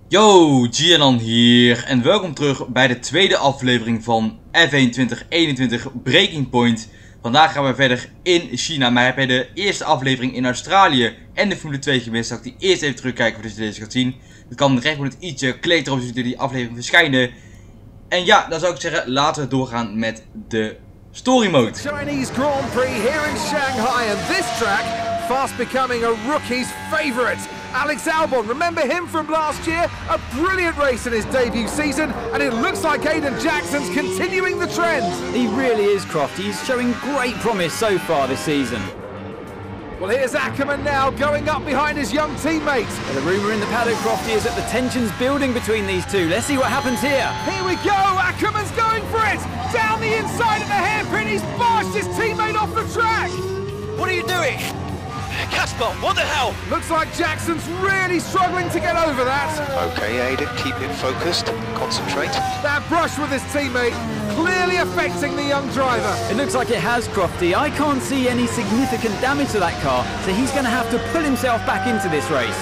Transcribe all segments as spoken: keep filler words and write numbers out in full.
Yo, Gian hier en welkom terug bij de tweede aflevering van F één twintig eenentwintig Breaking Point. Vandaag gaan we verder in China, maar heb je de eerste aflevering in Australië en de Formule twee gemist, zal ik die eerst even terugkijken voordat je deze gaat zien. Dat kan recht met het ietsje, klik erop zodat die aflevering verschijnen. En ja, dan zou ik zeggen, laten we doorgaan met de story mode. Chinese Grand Prix here in Shanghai, and this track fast becoming a rookie's favourite. Alex Albon, remember him from last year? A brilliant race in his debut season, and it looks like Aiden Jackson's continuing the trend. He really is, Croft. He's showing great promise so far this season. Well, here's Ackerman now going up behind his young teammate. Well, the rumour in the paddock, Crofty, is that the tension's building between these two. Let's see what happens here. Here we go, Ackerman's going for it. Down the inside of the hairpin, he's barshed his teammate off the track. What are you doing? Casper, what the hell? Looks like Jackson's really struggling to get over that. Okay, Aiden, keep it focused. Concentrate. That brush with his teammate clearly affecting the young driver. It looks like it has, Crofty. I can't see any significant damage to that car, so he's going to have to pull himself back into this race.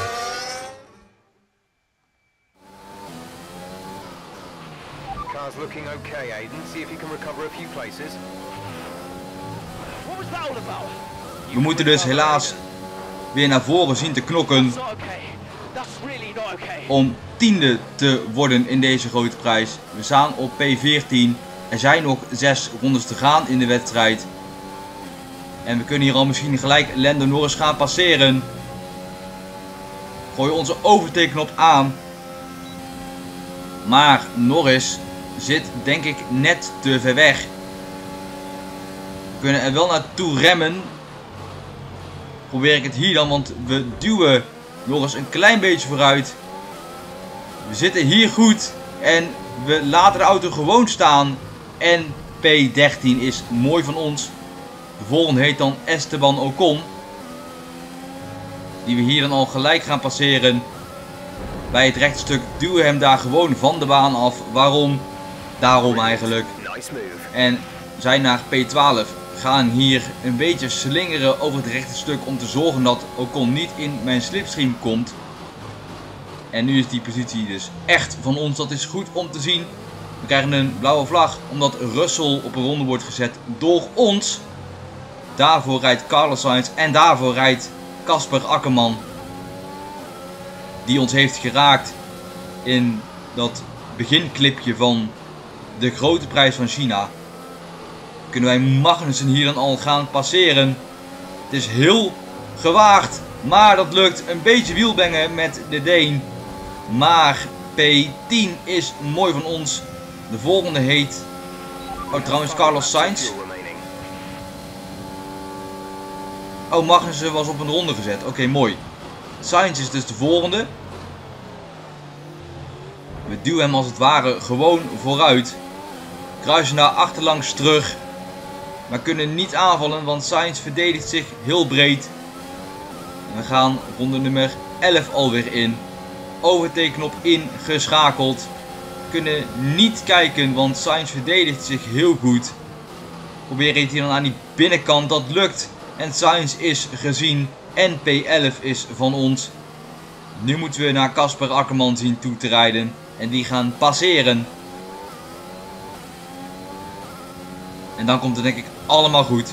Car's looking okay, Aiden. See if you can recover a few places. What was that all about? We moeten dus helaas weer naar voren zien te knokken It's not okay. That's really not okay. om tiende te worden in deze grote prijs. We staan op P veertien. Er zijn nog zes rondes te gaan in de wedstrijd. En we kunnen hier al misschien gelijk Lando Norris gaan passeren. Gooi onze overtakeknop aan. Maar Norris zit denk ik net te ver weg. We kunnen er wel naartoe remmen. Probeer ik het hier dan, want we duwen Norris een klein beetje vooruit. We zitten hier goed en we laten de auto gewoon staan. En P dertien is mooi van ons. De volgende heet dan Esteban Ocon. Die we hier dan al gelijk gaan passeren. Bij het rechte stuk duwen we hem daar gewoon van de baan af. Waarom? Daarom eigenlijk. En zijn naar P twaalf. Gaan hier een beetje slingeren over het rechte stuk om te zorgen dat Ocon niet in mijn slipstream komt. En nu is die positie dus echt van ons. Dat is goed om te zien. We krijgen een blauwe vlag omdat Russell op een ronde wordt gezet door ons. Daarvoor rijdt Carlos Sainz en daarvoor rijdt Casper Akkerman. Die ons heeft geraakt in dat beginclipje van de grote prijs van China. Kunnen wij Magnussen hier dan al gaan passeren. Het is heel gewaagd. Maar dat lukt. Een beetje wielbengen met de Deen. Maar P tien is mooi van ons. De volgende heet... Oh, trouwens Carlos Sainz. Oh, Magnussen was op een ronde gezet. Oké, okay, mooi. Sainz is dus de volgende. We duwen hem als het ware gewoon vooruit. Kruisen daar achterlangs terug. Maar kunnen niet aanvallen, want Sainz verdedigt zich heel breed. En we gaan ronde nummer elf alweer in. Overtakeknop ingeschakeld. Kunnen niet kijken, want Sainz verdedigt zich heel goed. Proberen het hier dan aan die binnenkant, dat lukt. En Sainz is gezien. En P elf is van ons. Nu moeten we naar Casper Akkerman zien toe te rijden. En die gaan passeren. En dan komt het denk ik allemaal goed.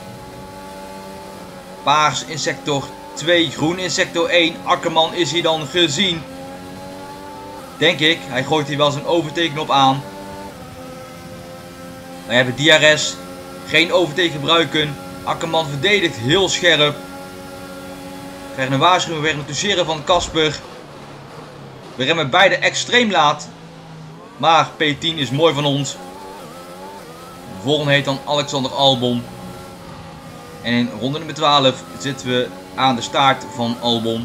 Paars in sector twee, groen in sector één. Akkerman is hier dan gezien. Denk ik. Hij gooit hier wel zijn overtakeknop aan. Wij hebben D R S. Geen overtake gebruiken. Akkerman verdedigt heel scherp. We krijgen een waarschuwing weer het toucheren van Casper. We remmen beide extreem laat. Maar P tien is mooi van ons. De volgende heet dan Alexander Albon. En in ronde nummer twaalf zitten we aan de staart van Albon.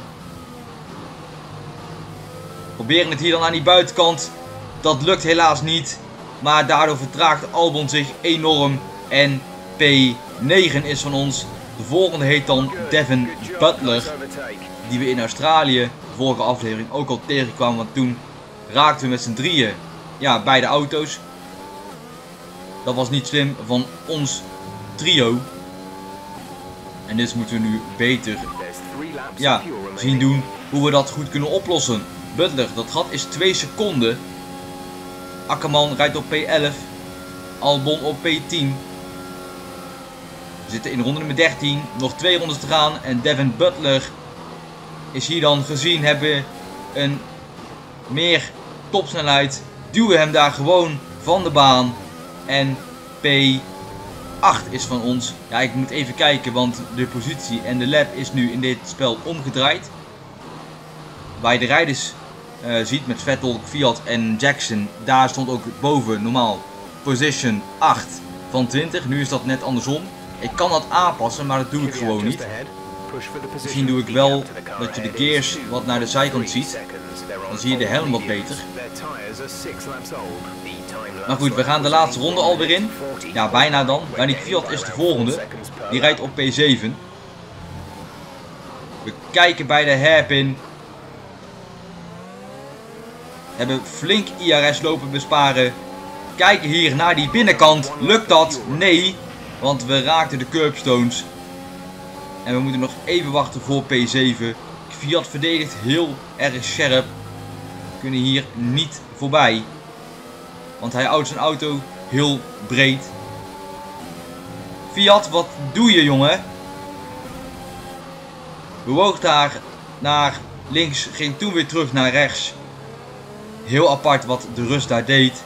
Proberen het hier dan aan die buitenkant. Dat lukt helaas niet. Maar daardoor vertraagt Albon zich enorm. En P negen is van ons. De volgende heet dan Devin Butler. Die we in Australië, de vorige aflevering, ook al tegenkwamen. Want toen raakten we met z'n drieën ja, beide auto's. Dat was niet slim van ons trio. En dus moeten we nu beter ja, zien doen hoe we dat goed kunnen oplossen. Butler, dat gat is twee seconden. Akkerman rijdt op P elf. Albon op P tien. We zitten in ronde nummer dertien. Nog twee rondes te gaan. En Devin Butler is hier dan gezien hebben een meer topsnelheid. Duwen hem daar gewoon van de baan. En P acht is van ons. Ja, ik moet even kijken, want de positie en de lap is nu in dit spel omgedraaid. Waar je de rijders uh, ziet met Vettel, Kvyat en Jackson. Daar stond ook boven normaal position acht van twintig. Nu is dat net andersom. Ik kan dat aanpassen, maar dat doe ik gewoon niet. Misschien doe ik wel dat je de gears wat naar de zijkant ziet. Dan zie je de helm wat beter. Maar goed, we gaan de laatste ronde alweer in. Ja, bijna dan. Danny Kvyat is de volgende. Die rijdt op P zeven. We kijken bij de hairpin. Hebben flink I R S lopen besparen. Kijken hier naar die binnenkant. Lukt dat? Nee. Want we raakten de curbstones. En we moeten nog even wachten voor P zeven. Kvyat verdedigt heel erg scherp. We kunnen hier niet voorbij. Want hij houdt zijn auto heel breed. Kvyat, wat doe je, jongen? Bewoog daar naar links. Ging toen weer terug naar rechts. Heel apart wat de Rus daar deed.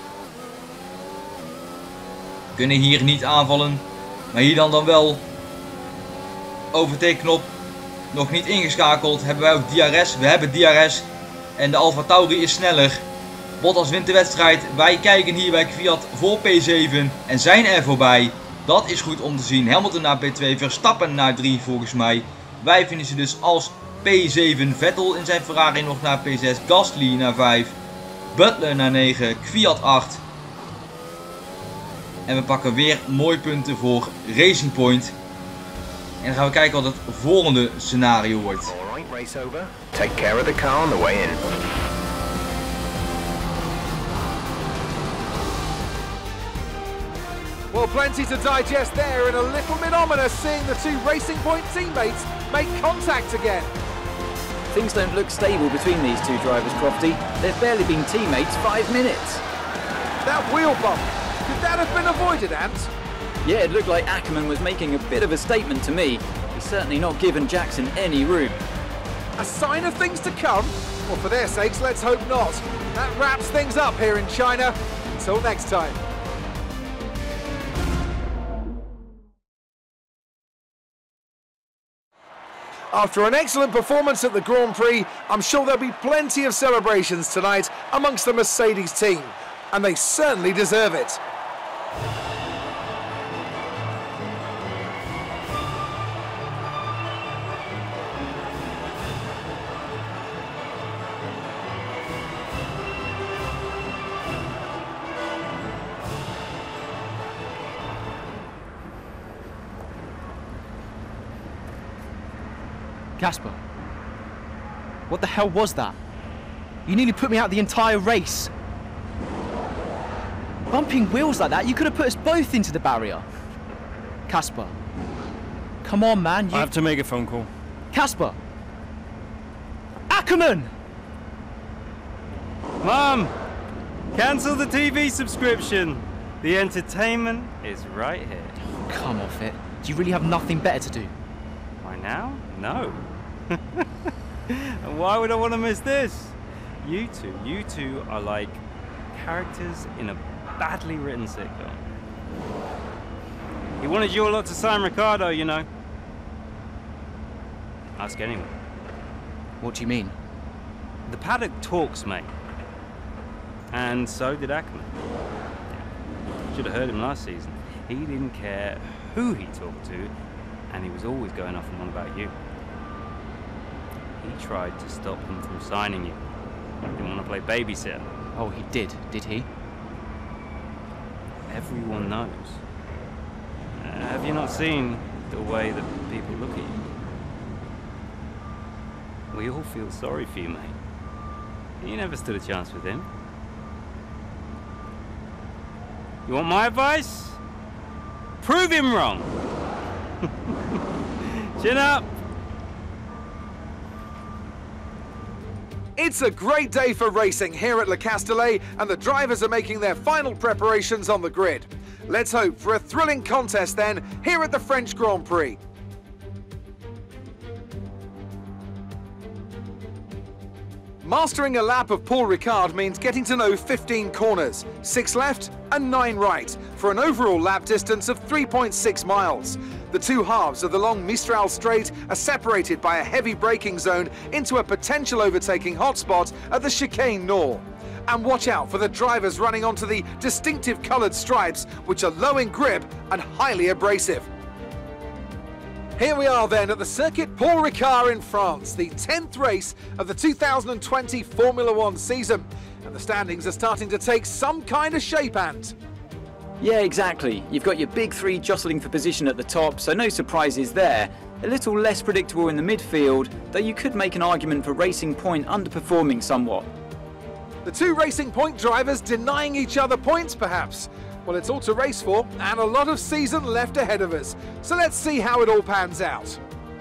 Kunnen hier niet aanvallen. Maar hier dan dan wel. Overtake-knop. Nog niet ingeschakeld. Hebben wij ook D R S? We hebben D R S. En de Alfa Tauri is sneller. Bottas wint de wedstrijd. Wij kijken hier bij Kvyat voor P zeven. En zijn er voorbij. Dat is goed om te zien. Hamilton naar P twee. Verstappen naar drie volgens mij. Wij vinden ze dus als P zeven. Vettel in zijn Ferrari nog naar P zes. Gasly naar vijf. Butler naar negen. Kvyat acht. En we pakken weer mooie punten voor Racing Point. En dan gaan we kijken wat het volgende scenario wordt. Take care of the car on the way in. Well, plenty to digest there, and a little bit ominous seeing the two Racing Point teammates make contact again. Things don't look stable between these two drivers, Crofty. They've barely been teammates five minutes. That wheel bump, could that have been avoided, Ant? Yeah, it looked like Ackerman was making a bit of a statement to me. He's certainly not given Jackson any room. A sign of things to come? Well, for their sakes, let's hope not. That wraps things up here in China. Until next time. After an excellent performance at the Grand Prix, I'm sure there'll be plenty of celebrations tonight amongst the Mercedes team. And they certainly deserve it. Casper, what the hell was that? You nearly put me out the entire race. Bumping wheels like that, you could have put us both into the barrier. Casper, come on, man. You... I have to make a phone call. Casper! Ackerman! Mom! Cancel the T V subscription. The entertainment is right here. Come off it. Do you really have nothing better to do? Why now? No. And why would I want to miss this? You two, you two are like characters in a badly written sitcom. He wanted you a lot to sign Ricardo, you know. Ask anyone. What do you mean? The paddock talks, mate. And so did Ackerman. Should have heard him last season. He didn't care who he talked to, and he was always going off and on about you. He tried to stop him from signing you. He didn't want to play babysitter. Oh, he did, did he? Everyone knows. Uh, have you not seen the way that people look at you? We all feel sorry for you, mate. You never stood a chance with him. You want my advice? Prove him wrong. Chin up. It's a great day for racing here at Le Castellet, and the drivers are making their final preparations on the grid. Let's hope for a thrilling contest then here at the French Grand Prix. Mastering a lap of Paul Ricard means getting to know fifteen corners, six left and nine right, for an overall lap distance of three point six miles. The two halves of the long Mistral Straight are separated by a heavy braking zone into a potential overtaking hotspot at the Chicane Nord. And watch out for the drivers running onto the distinctive coloured stripes, which are low in grip and highly abrasive. Here we are then at the Circuit Paul Ricard in France, the tenth race of the two thousand twenty Formula One season. And the standings are starting to take some kind of shape, Ant. Yeah, exactly. You've got your big three jostling for position at the top, so no surprises there. A little less predictable in the midfield, though you could make an argument for Racing Point underperforming somewhat. The two Racing Point drivers denying each other points, perhaps. Well, it's all to race for, and a lot of season left ahead of us. So let's see how it all pans out.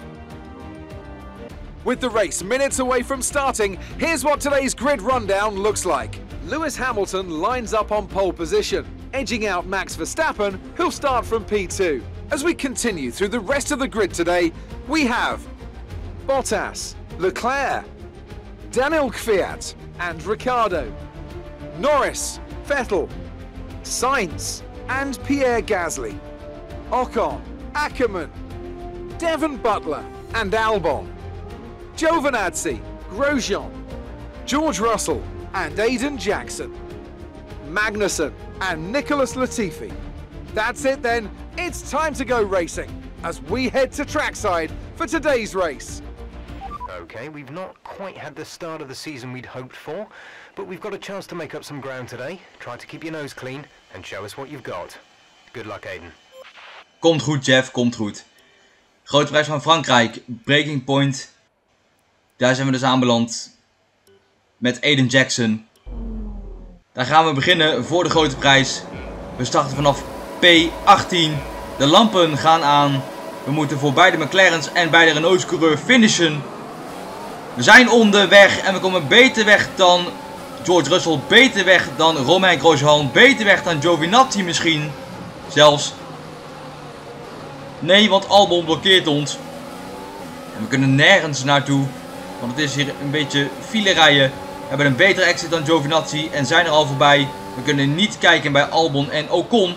With the race minutes away from starting, here's what today's grid rundown looks like. Lewis Hamilton lines up on pole position, edging out Max Verstappen, who'll start from P two. As we continue through the rest of the grid today, we have Bottas, Leclerc, Daniel Kvyat and Ricciardo, Norris, Vettel, Sainz and Pierre Gasly, Ocon, Ackermann, Devon Butler and Albon, Giovinazzi, Grosjean, George Russell and Aiden Jackson, Magnussen and Nicholas Latifi. That's it then, it's time to go racing as we head to trackside for today's race. Okay, we've not quite had the start of the season we'd hoped for, but we've got a chance to make up some ground today. Try to keep your nose clean and show us what you've got. Good luck, Aiden. Komt goed, Jeff, komt goed. Grote prijs van Frankrijk, Breaking Point. Daar zijn we dus aanbeland met Aiden Jackson. Daar gaan we beginnen voor de grote prijs. We starten vanaf P achttien. De lampen gaan aan. We moeten voor beide McLaren's en beide Renault's coureur finishen. We zijn onderweg en we komen beter weg dan George Russell, beter weg dan Romain Grosjean, beter weg dan Giovinazzi misschien. Zelfs. Nee, want Albon blokkeert ons. En we kunnen nergens naartoe, want het is hier een beetje file rijden. We hebben een betere exit dan Giovinazzi en zijn er al voorbij. We kunnen niet kijken bij Albon en Ocon.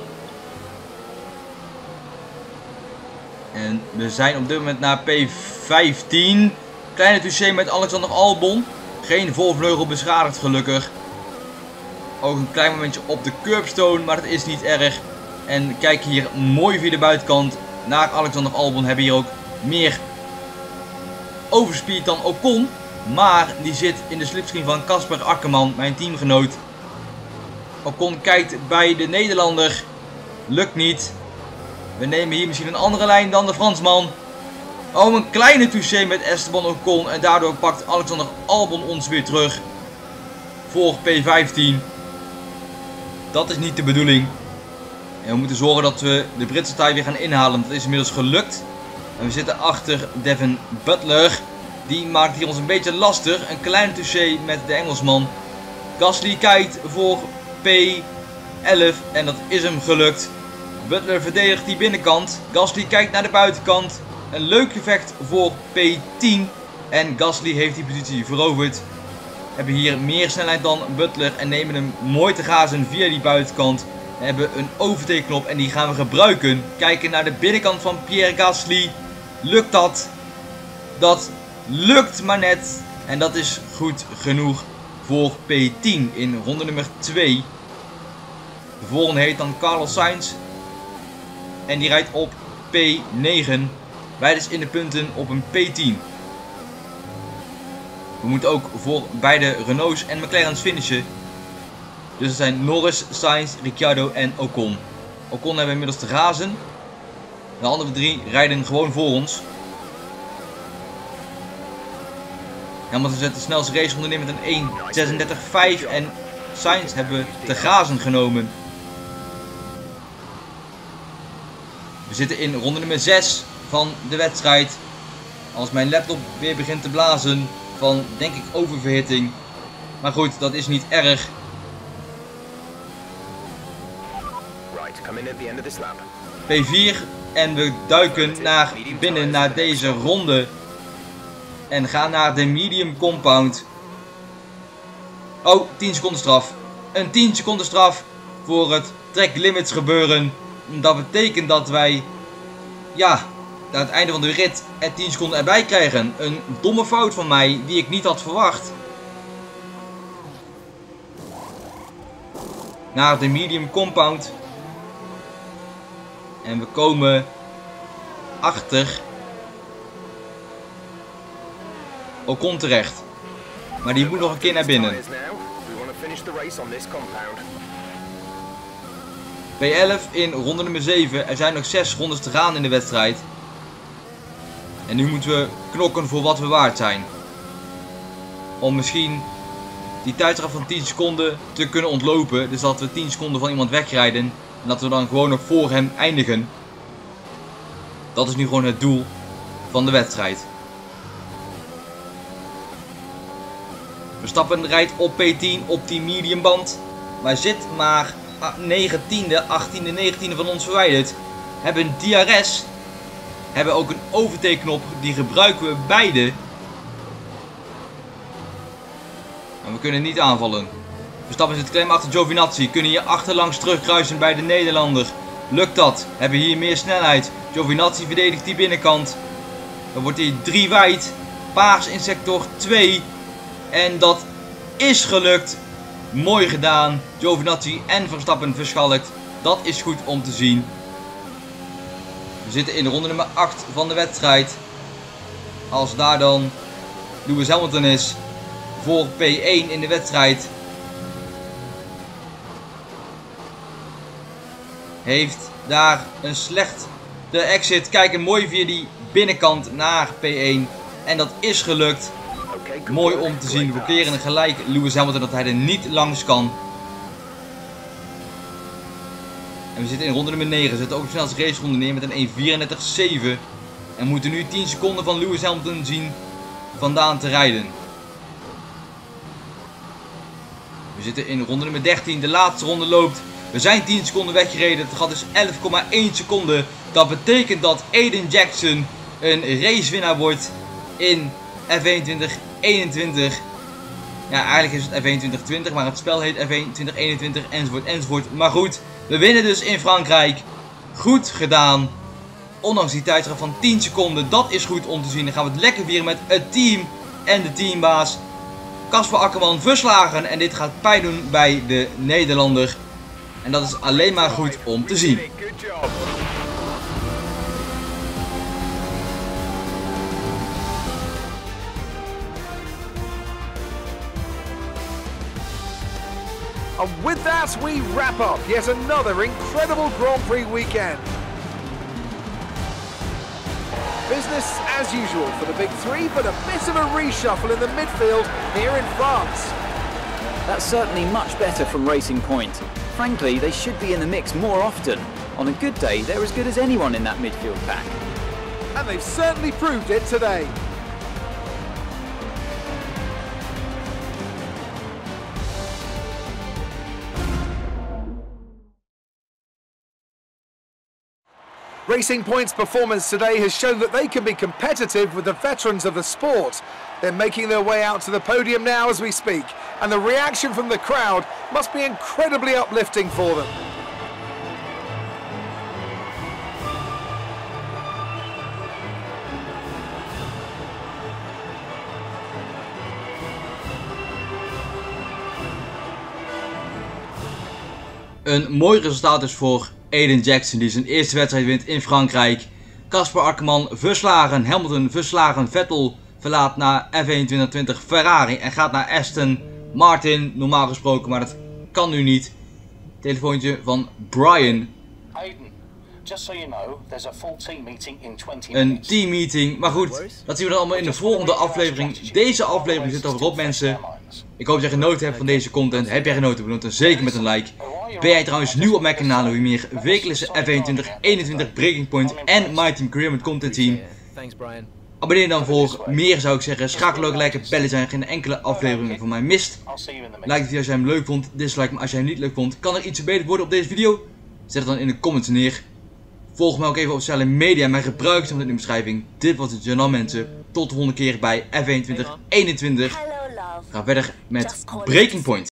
En we zijn op dit moment naar P vijftien. Kleine touché met Alexander Albon. Geen voorvleugel beschadigd gelukkig. Ook een klein momentje op de curbstone, maar dat is niet erg. En kijk hier mooi via de buitenkant naar Alexander Albon. Hebben hier ook meer overspeed dan Ocon. Maar die zit in de slipstream van Kasper Akkerman, mijn teamgenoot. Ocon kijkt bij de Nederlander. Lukt niet. We nemen hier misschien een andere lijn dan de Fransman. Oh, een kleine touché met Esteban Ocon. En daardoor pakt Alexander Albon ons weer terug. Voor P vijftien. Dat is niet de bedoeling. En we moeten zorgen dat we de Britse tijd weer gaan inhalen. Dat is inmiddels gelukt. En we zitten achter Devon Butler. Die maakt hier ons een beetje lastig. Een kleine touché met de Engelsman. Gasly kijkt voor P elf. En dat is hem gelukt. Butler verdedigt die binnenkant. Gasly kijkt naar de buitenkant. Een leuk gevecht voor P tien. En Gasly heeft die positie veroverd. We hebben hier meer snelheid dan Butler. En nemen hem mooi te gazen via die buitenkant. We hebben een overtakeknop en die gaan we gebruiken. Kijken naar de binnenkant van Pierre Gasly. Lukt dat? Dat lukt maar net. En dat is goed genoeg voor P tien in ronde nummer twee. De volgende heet dan Carlos Sainz. En die rijdt op P negen. Wij dus in de punten op een P tien. We moeten ook voor beide Renault's en McLaren's finishen. Dus het zijn Norris, Sainz, Ricciardo en Ocon. Ocon hebben we inmiddels te razen. De andere drie rijden gewoon voor ons. Hamilton zet de snelste raceronde neer met een één zesendertig vijf. En Sainz hebben we te grazen genomen. We zitten in ronde nummer zes van de wedstrijd. Als mijn laptop weer begint te blazen. van, denk ik, oververhitting. Maar goed, dat is niet erg. P vier en we duiken naar binnen naar deze ronde. En gaan naar de medium compound. Oh, tien seconden straf. Een tien seconden straf voor het track limits gebeuren. Dat betekent dat wij, ja, aan het einde van de rit er tien seconden erbij krijgen. Een domme fout van mij die ik niet had verwacht. Naar de medium compound. En we komen achter Ocon terecht. Maar die moet nog een keer naar binnen. P elf in ronde nummer zeven. Er zijn nog zes rondes te gaan in de wedstrijd. En nu moeten we knokken voor wat we waard zijn. Om misschien die tijdstraf van tien seconden te kunnen ontlopen. Dus dat we tien seconden van iemand wegrijden. En dat we dan gewoon nog voor hem eindigen. Dat is nu gewoon het doel van de wedstrijd. Verstappen rijdt op P tien op die medium band. Maar zit maar negentiende, achttiende, negentiende van ons verwijderd. Hebben D R S. Hebben ook een overtake knop. Die gebruiken we beide. En we kunnen niet aanvallen. Verstappen zit klem achter Giovinazzi. Kunnen hier achterlangs terugkruisen bij de Nederlander. Lukt dat? Hebben hier meer snelheid. Giovinazzi verdedigt die binnenkant. Dan wordt hij drie wijd. Paars in sector twee. En dat is gelukt. Mooi gedaan. Giovinazzi en Verstappen verschalkt. Dat is goed om te zien. We zitten in de ronde nummer acht van de wedstrijd. Als daar dan Lewis Hamilton is voor P één in de wedstrijd. Heeft daar een slecht de exit. Kijken mooi via die binnenkant naar P één. En dat is gelukt. Mooi om te zien. We blokkeren gelijk Lewis Hamilton dat hij er niet langs kan. En we zitten in ronde nummer negen. We zetten ook de snelste race ronde neer met een één vierendertig zeven. En moeten nu tien seconden van Lewis Hamilton zien vandaan te rijden. We zitten in ronde nummer dertien. De laatste ronde loopt. We zijn tien seconden weggereden. Het gat is elf komma één seconden. Dat betekent dat Aiden Jackson een racewinnaar wordt in F eenentwintig eenentwintig. Ja, eigenlijk is het F eenentwintig twintig, maar het spel heet F eenentwintig eenentwintig enzovoort enzovoort. Maar goed, we winnen dus in Frankrijk. Goed gedaan. Ondanks die tijdstraf van tien seconden. Dat is goed om te zien. Dan gaan we het lekker vieren met het team en de teambaas. Casper Akkerman verslagen. En dit gaat pijn doen bij de Nederlander. En dat is alleen maar goed om te zien. And with that, we wrap up yet another incredible Grand Prix weekend. Business as usual for the big three, but a bit of a reshuffle in the midfield here in France. That's certainly much better from Racing Point. Frankly, they should be in the mix more often. On a good day, they're as good as anyone in that midfield pack. And they've certainly proved it today. Racing Point's performance today has shown that they can be competitive with the veterans of the sport. They're making their way out to the podium now as we speak, and the reaction from the crowd must be incredibly uplifting for them. Een mooi resultaat dus voor Aiden Jackson, die zijn eerste wedstrijd wint in Frankrijk. Casper Akkerman verslagen, Hamilton verslagen, Vettel verlaat naar F eenentwintig twintig Ferrari en gaat naar Aston Martin, normaal gesproken, maar dat kan nu niet. Telefoontje van Brian. Aiden, just so you know, there's a full team meeting in twenty Een minutes. teammeeting, maar goed, dat zien we dan allemaal in de volgende aflevering. Deze aflevering zit overop, mensen. Ik hoop dat je genoten hebt van deze content. Heb jij genoten? Bedoel dan zeker met een like. Ben jij trouwens nieuw op mijn kanaal, hoe je meer wekelijkse F eenentwintig eenentwintig Breaking Point en My Team Career met content zien? Abonneer dan voor meer, zou ik zeggen. Schakel ook lekker bellen zijn geen enkele afleveringen van mij mist. Like de video als jij hem leuk vond. Dislike hem als jij hem niet leuk vond. Kan er iets verbeterd worden op deze video? Zet het dan in de comments neer. Volg mij ook even op sociale media. Mijn gebruik staat in de beschrijving. Dit was het journaal mensen. Tot de volgende keer bij F één twintig eenentwintig. Ga verder met Breaking Point.